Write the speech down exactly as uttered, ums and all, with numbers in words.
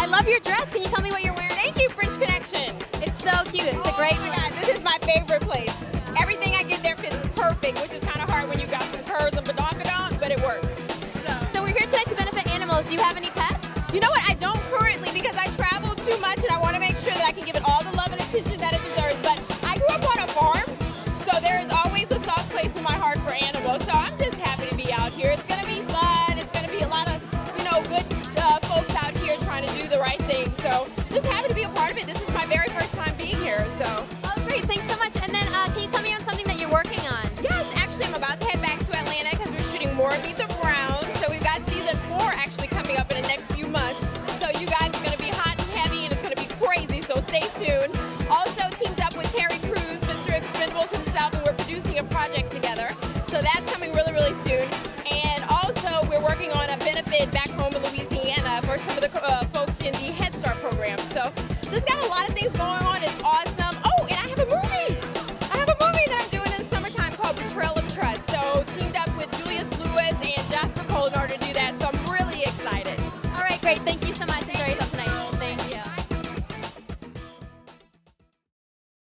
love your dress. Can you tell me what you're wearing? Thank you, French Connection. It's so cute. It's a great Oh my one. God, this is my favorite place. Everything I get there fits perfect, which is kind of hard when you got some curves and badonkadonk, but it works. So. So we're here tonight to benefit animals. Do you have any pets? You know what? I don't currently because I travel too much and I want to make sure that I can give it all the love and attention that it deserves. But I grew up on a farm, so there is always a soft place in my heart for animals. So I'm just happy to be out here. It's going to be fun. It's going to be a lot of, you know, good uh, folks out here trying to do the right thing. So just happy to be a part of it. This is my very first time being here. So. Oh, great. Thanks so much. And then uh, can you tell me on something that you're working on? Yes, actually, I'm about to head back to Atlanta because we're shooting more Meet the Browns. So we've got season four actually coming up in the next few months. So you guys are going to be hot and heavy, and it's going to be crazy. So stay tuned. Also teamed up with Terry Crews, Mister Expendables himself, and we're producing a project together. So that's coming really, really soon. And also we're working on a benefit back home in Louisiana for some of the uh, folks in the Head Start program. So just got a lot of things going on. It's awesome. Oh, and I have a movie. I have a movie that I'm doing in the summertime called Betrayal of Trust. So teamed up with Julius Lewis and Jasper Cole in order to do that. So I'm really excited. All right, great. Thank you so much. Enjoy yourself.